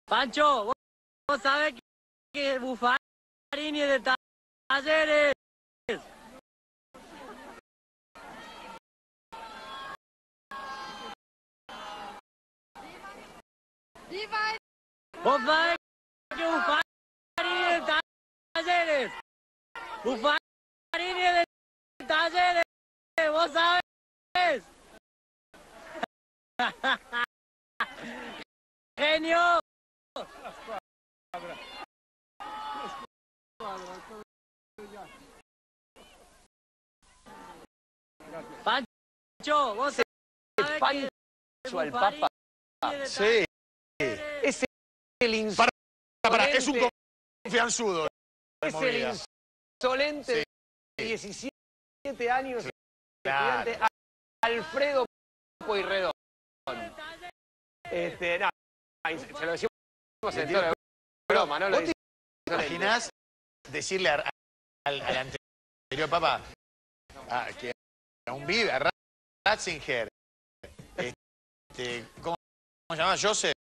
Pancho, vos sabés que Buffarini es de Talleres. Vos sabés que Buffarini es de Talleres. Buffarini es de Talleres. Vos sabés. Genio. Pancho, vos sabés Pancho al Papa. Sí. Es el insolente. Es un confianzudo. Es el insolente de 17 años. Claro. Estudiante Alfredo Pueyrredón. Se lo decimos en tono de broma, ¿no? ¿Vos te imaginás decirle al anterior Papa, a un vive, a Ratzinger, ¿cómo se llama? Joseph.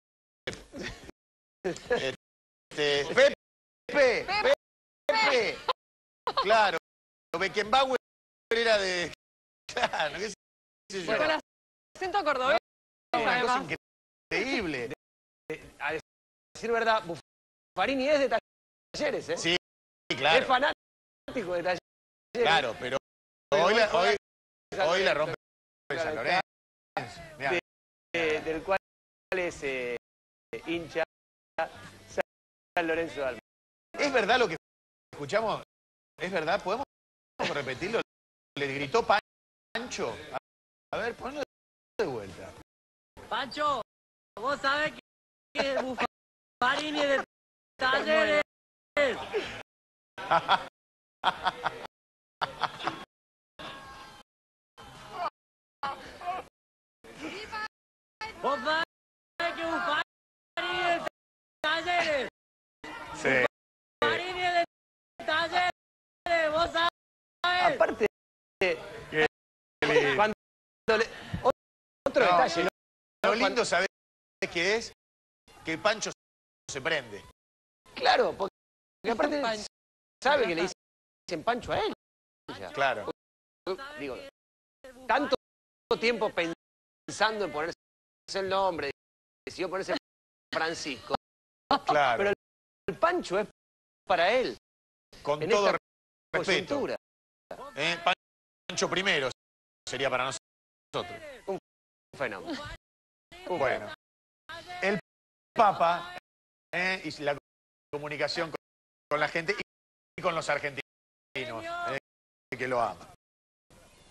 Pepe. Claro. Beckenbauer era de... Claro, qué sé yo. Con acento cordobés. Una cosa increíble. A decir verdad, Buffarini es de Talleres, ¿eh? Sí, claro. Es fanático de Talleres. Claro, pero hoy la rompe San Lorenzo. Del cual es hincha San Lorenzo de Almagro. ¿Es verdad lo que escuchamos? ¿Es verdad? ¿Podemos repetirlo? Le gritó Pancho. A ver, ponlo de vuelta. Pancho, vos sabés que Buffarini es de Talleres. Vos sabés que Buffarini es de Talleres. Sí. Buffarini es de Talleres, vos sabés. Aparte, cuando otro detalle, ¿no? Lo lindo, ¿sabés qué es? Que Pancho se prende. Claro, porque aparte sabe que le dicen Pancho a él. Claro. Digo, tanto tiempo pensando en ponerse el nombre, decidió ponerse Francisco. Claro. Pero el Pancho es para él. Con en todo esta respeto. coyuntura. Pancho primero sería para nosotros. Un fenómeno. Bueno. El Papa y la comunicación con la gente y con los argentinos que lo aman.